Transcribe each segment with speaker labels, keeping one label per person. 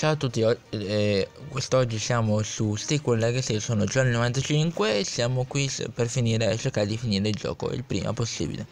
Speaker 1: Ciao a tutti, quest'oggi siamo su Sequel Legacy, sono Johnny95 e siamo qui per cercare di finire il gioco il prima possibile.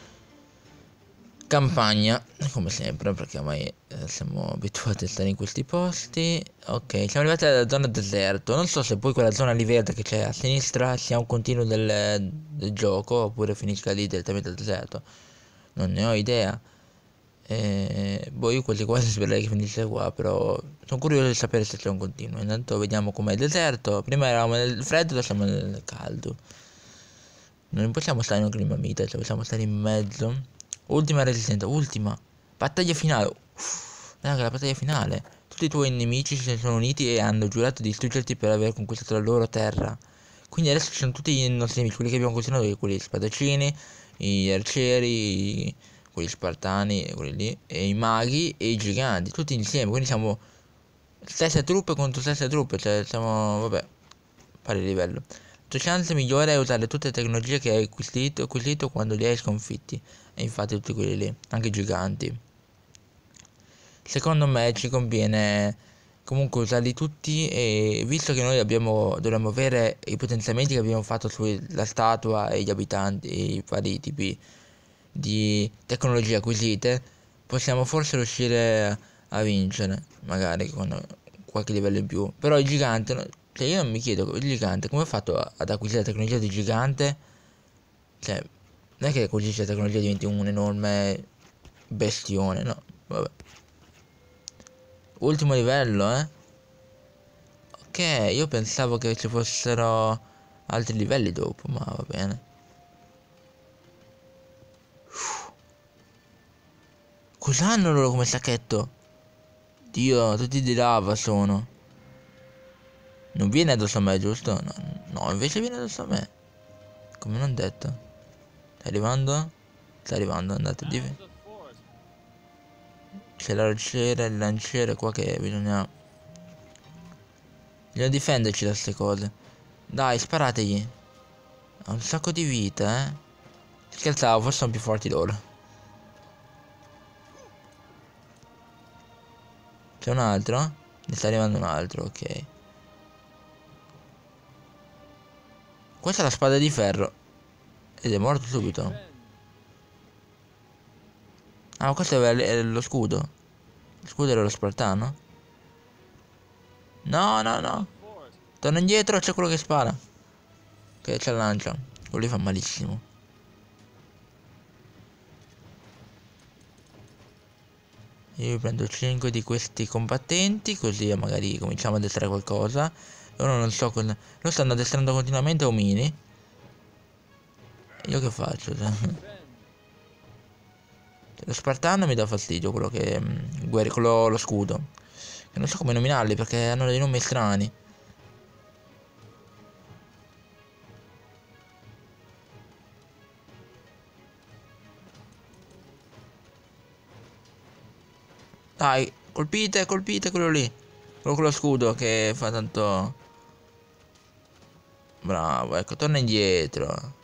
Speaker 1: Campagna, come sempre, perché ormai siamo abituati a stare in questi posti. Ok, siamo arrivati alla zona deserto, non so se poi quella zona lì verde che c'è a sinistra sia un continuo del gioco oppure finisca lì direttamente al deserto. Non ne ho idea. Boh, io quasi quasi spererei che finisse qua, però sono curioso di sapere se c'è un continuo. Intanto vediamo com'è il deserto. Prima eravamo nel freddo, adesso siamo nel caldo. Non possiamo stare in un clima mite, cioè possiamo stare in mezzo. Ultima resistenza, ultima. Battaglia finale. Raga, la battaglia finale. Tutti i tuoi nemici si sono uniti e hanno giurato di distruggerti per aver conquistato la loro terra. Quindi adesso ci sono tutti i nostri nemici, quelli che abbiamo conquistato noi, quelli spadaccini, gli arcieri, quelli spartani, quelli lì, e i maghi e i giganti, tutti insieme. Quindi siamo stesse truppe contro stesse truppe, cioè siamo, vabbè, pari livello. La tua chance migliore è usare tutte le tecnologie che hai acquisito quando li hai sconfitti. E infatti tutti quelli lì, anche i giganti. Secondo me ci conviene comunque usarli tutti, e visto che noi dovremmo avere i potenziamenti che abbiamo fatto sulla statua e gli abitanti e i vari tipi di tecnologie acquisite, possiamo forse riuscire a vincere, magari con qualche livello in più. Però il gigante, cioè io non mi chiedo, il gigante come ha fatto ad acquisire la tecnologia di gigante? Cioè, non è che acquisisce la tecnologia diventi un enorme bestione, no? Vabbè. Ultimo livello, eh? Ok, io pensavo che ci fossero altri livelli dopo, ma va bene. Cos'hanno loro come sacchetto? Dio, tutti di lava sono. Non viene addosso a me, giusto? No, no, invece viene addosso a me. Come non detto. Sta arrivando? Sta arrivando, andate di... C'è l'arciere, il lanciere qua che bisogna difenderci da queste cose. Dai, sparategli. Ha un sacco di vita, eh. Scherzavo, forse sono più forti loro. C'è un altro? Ne sta arrivando un altro, ok. Questa è la spada di ferro. Ed è morto subito. Ah, ma questo è lo scudo. Lo scudo era lo spartano? No, no, no. Torna indietro, c'è quello che spara. Che c'è la lancia. Quello lì fa malissimo. Io prendo 5 di questi combattenti, così magari cominciamo ad addestrare qualcosa. Loro non so con... Loro stanno addestrando continuamente omini. Io che faccio? Lo spartano mi dà fastidio, quello che... quello lo scudo. E non so come nominarli perché hanno dei nomi strani. Dai, colpite, colpite quello lì. Quello con lo scudo che fa tanto... Bravo, ecco, torna indietro.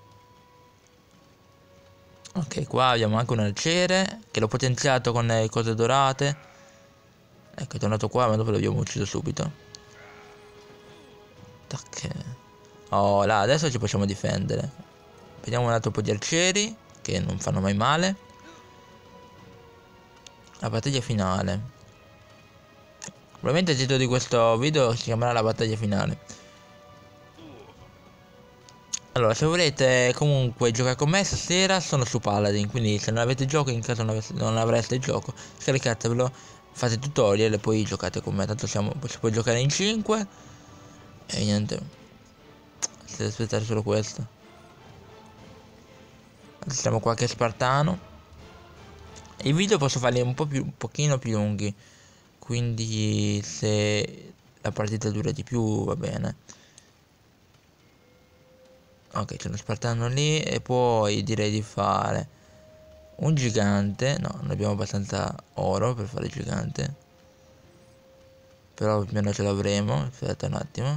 Speaker 1: Ok, qua abbiamo anche un arciere che l'ho potenziato con le cose dorate. Ecco, è tornato qua, ma dopo l'abbiamo ucciso subito. Tac. Oh, là, adesso ci possiamo difendere. Vediamo un altro po' di arcieri, che non fanno mai male. La battaglia finale. Probabilmente il titolo di questo video si chiamerà la battaglia finale. Allora, se volete comunque giocare con me stasera sono su Paladin, quindi se non avete gioco, in caso non avreste il gioco, scaricatevelo, fate tutorial e poi giocate con me, tanto si può giocare in 5 e niente, dovete aspettare solo questo. Adesso siamo qua che è Spartano. I video posso farli un pochino più lunghi, quindi se la partita dura di più va bene. Ok, c'è uno spartano lì e poi direi di fare un gigante. No, non abbiamo abbastanza oro per fare il gigante. Però più o meno ce l'avremo. Aspetta un attimo.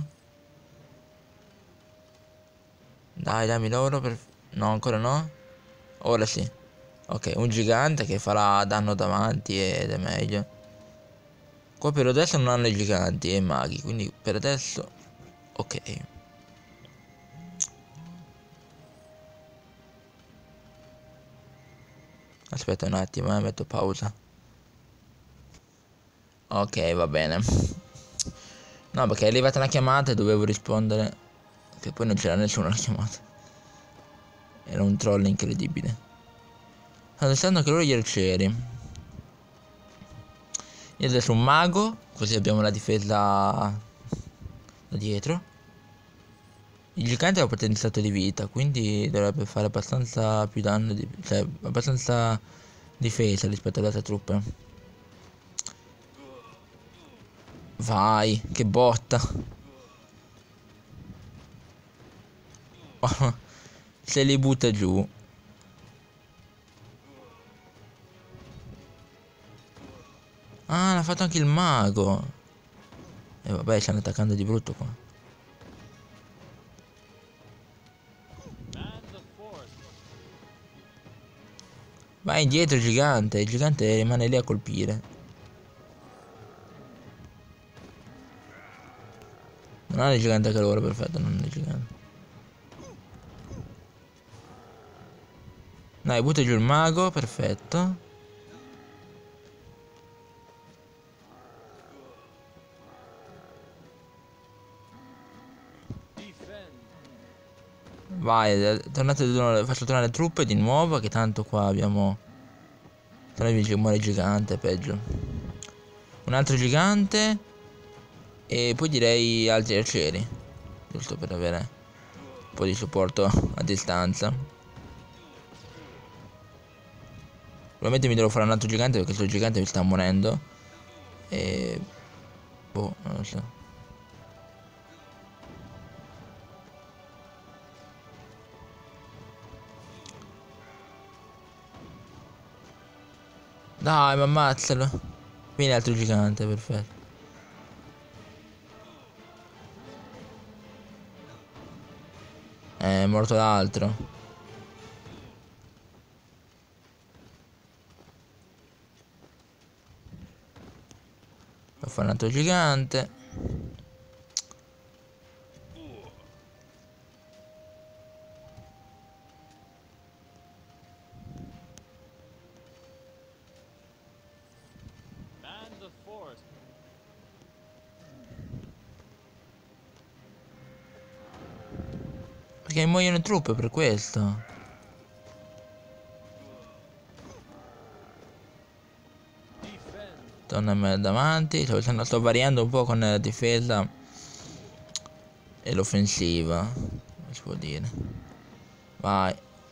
Speaker 1: Dai, dammi l'oro per... No, ancora no? Ora sì. Ok, un gigante che farà danno davanti ed è meglio. Qua per adesso non hanno i giganti e i maghi, quindi per adesso ok. Aspetta un attimo, metto pausa. Ok, va bene. No, perché è arrivata una chiamata e dovevo rispondere. Che poi non c'era nessuno alla chiamata. Era un troll incredibile. Allora, stanno anche loro gli arcieri. Io adesso un mago, così abbiamo la difesa da dietro. Il gigante ha potenziato di vita, quindi dovrebbe fare abbastanza più danno, cioè abbastanza difesa rispetto alle altre truppe. Vai, che botta. Se li butta giù. Ah, l'ha fatto anche il mago. E vabbè, stanno attaccando di brutto qua. Vai indietro il gigante rimane lì a colpire. Non ha il gigante anche loro, perfetto, non è il gigante. Dai, butta giù il mago, perfetto. Vai, faccio tornare le truppe di nuovo, che tanto qua abbiamo... Se no muore il gigante, peggio. Un altro gigante. E poi direi altri arcieri. Giusto per avere un po' di supporto a distanza. Probabilmente mi devo fare un altro gigante perché questo gigante mi sta morendo. E... boh, non lo so. Dai, ma ammazzalo. Vieni altro gigante, perfetto. È morto l'altro. Ho fatto un altro gigante. Perché muoiono truppe per questo. Torna a me davanti. Sto variando un po' con la difesa e l'offensiva, si può dire. Vai.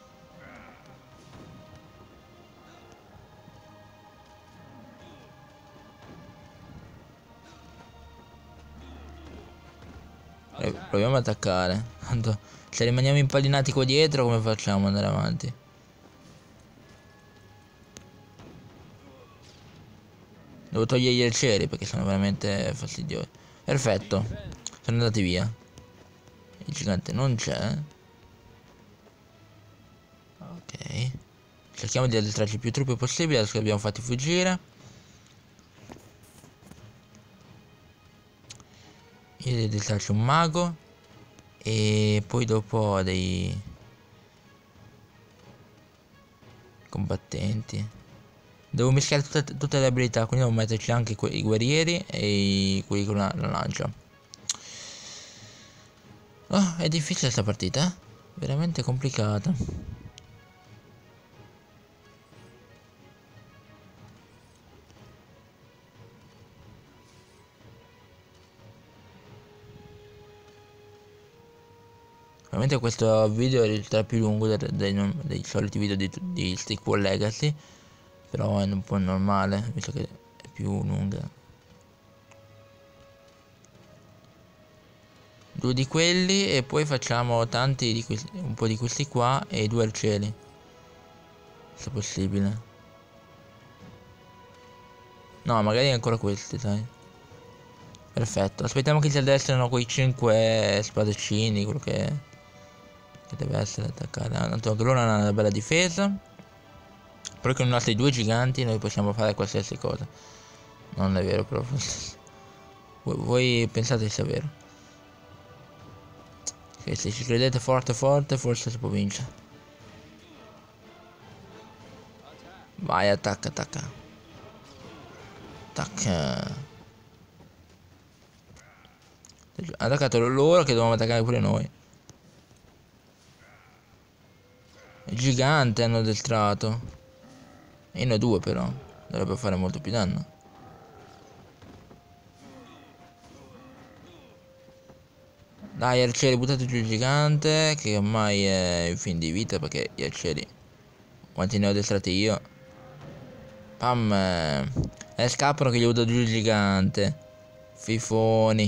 Speaker 1: Proviamo ad attaccare. Tanto se rimaniamo impallinati qua dietro, come facciamo ad andare avanti? Devo togliere gli arcieri perché sono veramente fastidiosi. Perfetto. Sono andati via. Il gigante non c'è. Ok. Cerchiamo di addestrarci più truppe possibile adesso che abbiamo fatti fuggire. Io devo addestrarci un mago. E poi dopo dei combattenti. Devo mischiare tutte le abilità, quindi devo metterci anche i guerrieri e quelli con la lancia. Oh, è difficile sta partita, eh? Veramente complicata. Ovviamente questo video risulterà più lungo dei soliti video di Stick Wall Legacy. Però è un po' normale, visto che è più lunga. Due di quelli e poi facciamo tanti di questi, un po' di questi qua e due arcieri. Se possibile. No, magari ancora questi, dai. Perfetto, aspettiamo che si addestrano quei 5 spadaccini, quello che deve essere attaccare. Tanto anche loro hanno una bella difesa. Però con i nostri due giganti noi possiamo fare qualsiasi cosa. Non è vero però. Voi pensate sia vero. Che se ci credete forte forte forse si può vincere. Vai, attacca, attacca. Attacca. Ha attaccato loro che dovevamo attaccare pure noi. Il gigante hanno addestrato. E noi due però. Dovrebbe fare molto più danno. Dai arcieri, buttate giù il gigante, che ormai è in fin di vita perché gli arcieri, quanti ne ho addestrati io? Pam! Scappano che gli ho buttato giù il gigante. Fifoni.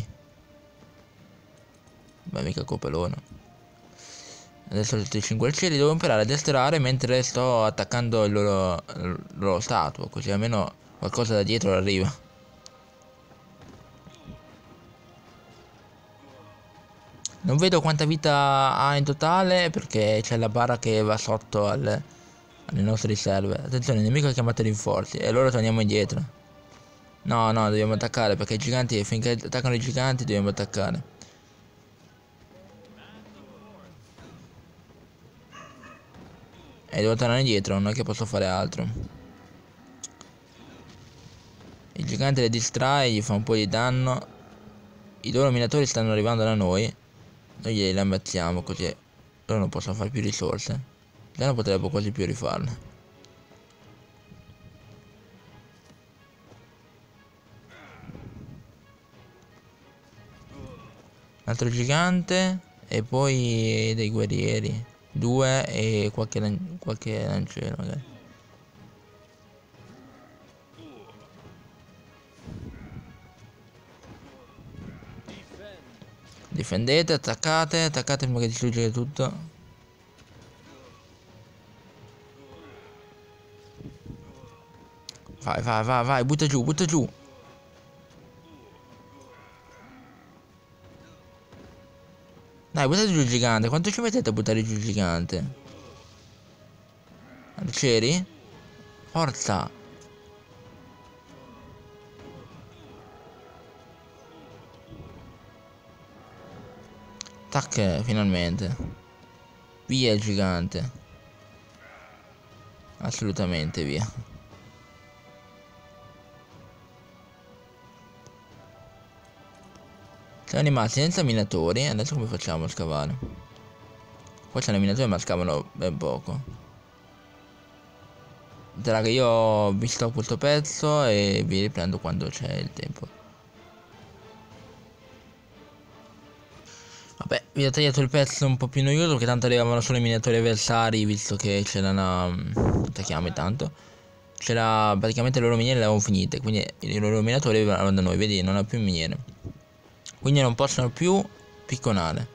Speaker 1: Beh, mica colpa loro. Adesso tutti i 5 arcieri devo imparare a addestrare mentre sto attaccando il loro statua, così almeno qualcosa da dietro arriva. Non vedo quanta vita ha in totale perché c'è la barra che va sotto alle nostre riserve. Attenzione, il nemico ha chiamato rinforzi e allora torniamo indietro. No, no, dobbiamo attaccare perché i giganti, finché attaccano i giganti dobbiamo attaccare. E devo tornare indietro, non è che posso fare altro. Il gigante le distrae, gli fa un po' di danno. I loro minatori stanno arrivando da noi. Noi glieli ammazziamo così loro non possono fare più risorse. Già non potrebbero quasi più rifarle. Un altro gigante e poi dei guerrieri. 2 e qualche lanciero magari. Difendete, attaccate, attaccate prima che distruggere tutto. Vai, vai, vai, vai, butta giù, butta giù. Dai, buttate giù il gigante. Quanto ci mettete a buttare giù il gigante? Arcieri? Forza! Tac, finalmente. Via il gigante. Assolutamente via. Siamo rimasti senza minatori. Adesso come facciamo a scavare? Qua c'è i minatori ma scavano ben poco. Raga, io ho visto questo pezzo e vi riprendo quando c'è il tempo. Vabbè, vi ho tagliato il pezzo un po' più noioso perché tanto arrivavano solo i minatori avversari, visto che c'erano... attacchiamo intanto. C'era praticamente le loro miniere le avevano finite, quindi i loro minatori arrivavano da noi, vedi, non ha più miniere. Quindi non possono più picconare.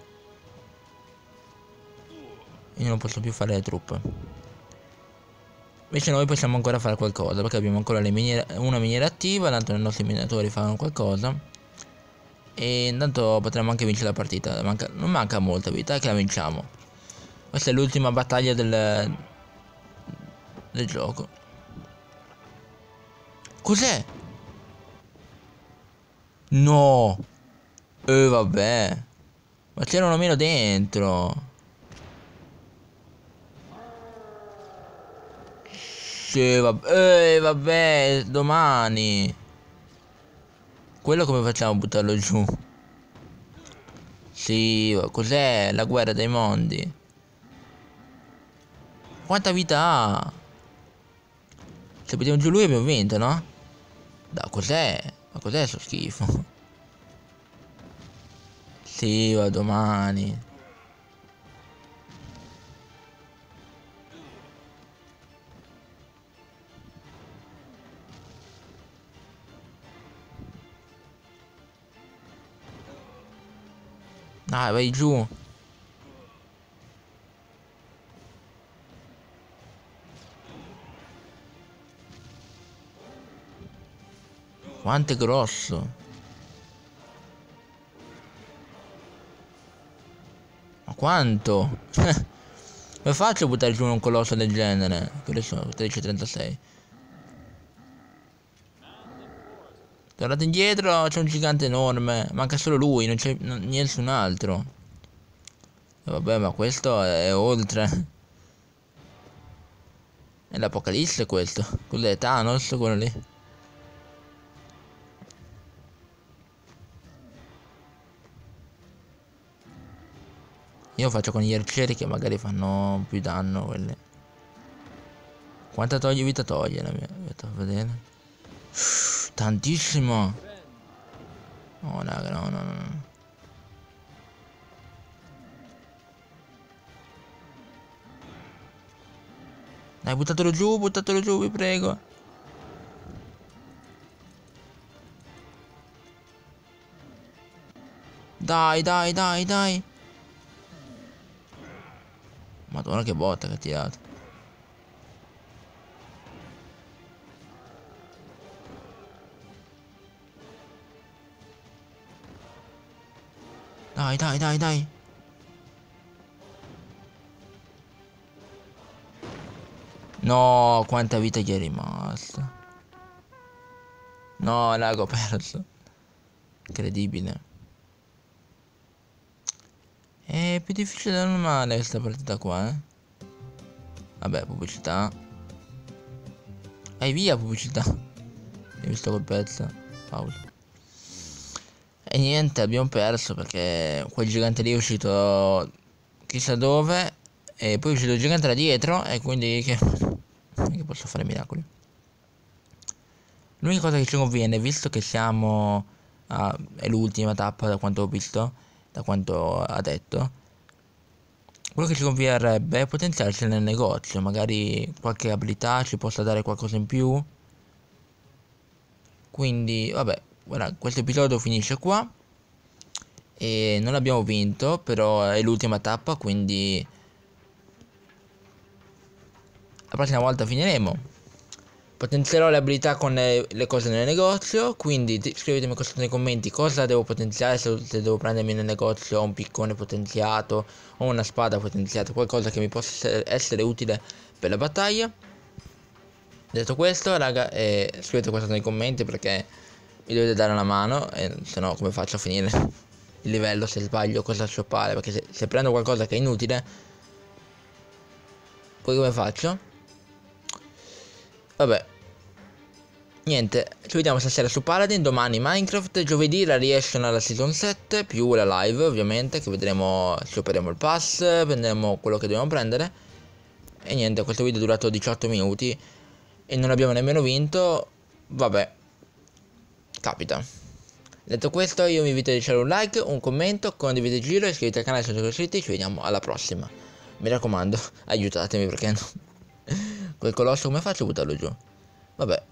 Speaker 1: Io non posso più fare le truppe. Invece noi possiamo ancora fare qualcosa perché abbiamo ancora le miniere, una miniera attiva, tanto i nostri minatori fanno qualcosa. E intanto potremmo anche vincere la partita. Non manca molta vita, che la vinciamo. Questa è l'ultima battaglia del gioco. Cos'è? No! Vabbè. Ma c'erano meno dentro. Sì, vabbè. Vabbè, domani. Quello come facciamo a buttarlo giù? Sì, cos'è? La guerra dei mondi. Quanta vita ha? Se buttiamo giù lui abbiamo vinto, no? Da cos'è? Ma cos'è sto schifo? Sì, va domani. Dai, vai giù. Quanto è grosso. Ma quanto? Come faccio a buttare giù un colosso del genere? Quelli sono 13,36. Tornate indietro, c'è un gigante enorme. Manca solo lui, non c'è nessun altro. E vabbè, ma questo è oltre. È l'Apocalisse questo. Quello è Thanos, quello lì. Io faccio con gli arcieri che magari fanno più danno quelli. Quanta vita toglie la mia? Aspetta, a vedere. Tantissimo. Oh raga, no, no, no, no. Dai, buttatelo giù, vi prego. Dai, dai, dai, dai. Madonna che botta che ha tirato. Dai, dai, dai, dai. No, quanta vita gli è rimasta. No, raga, ho perso. Incredibile. È più difficile del normale questa partita qua, eh. Vabbè, pubblicità. Vai via, pubblicità. Hai visto quel pezzo? Pausa. E niente, abbiamo perso perché quel gigante lì è uscito chissà dove. E poi è uscito il gigante da dietro. E quindi che posso fare miracoli. L'unica cosa che ci conviene, visto che siamo è l'ultima tappa da quanto ho visto, da quanto ha detto, quello che ci converrebbe è potenziarci nel negozio. Magari qualche abilità ci possa dare qualcosa in più. Quindi vabbè, guarda, questo episodio finisce qua. E non abbiamo vinto, però è l'ultima tappa, quindi la prossima volta finiremo. Potenzierò le abilità con le cose nel negozio, quindi scrivetemi qua sotto nei commenti cosa devo potenziare, se devo prendermi nel negozio un piccone potenziato o una spada potenziata, qualcosa che mi possa essere utile per la battaglia. Detto questo, raga, scrivete qua sotto nei commenti perché mi dovete dare una mano, se no come faccio a finire il livello se sbaglio cosa shoppare, perché se prendo qualcosa che è inutile, poi come faccio? Vabbè. Niente, ci vediamo stasera su Paladin, domani Minecraft, giovedì la reaction alla Season 7, più la live ovviamente, che vedremo, scioperemo il pass, prenderemo quello che dobbiamo prendere. E niente, questo video è durato 18 minuti e non abbiamo nemmeno vinto, vabbè, capita. Detto questo, io vi invito a lasciare un like, un commento, condividete il giro, iscrivetevi al canale se non siete iscritti, ci vediamo alla prossima. Mi raccomando, aiutatemi perché no. Quel colosso come faccio a buttarlo giù? Vabbè.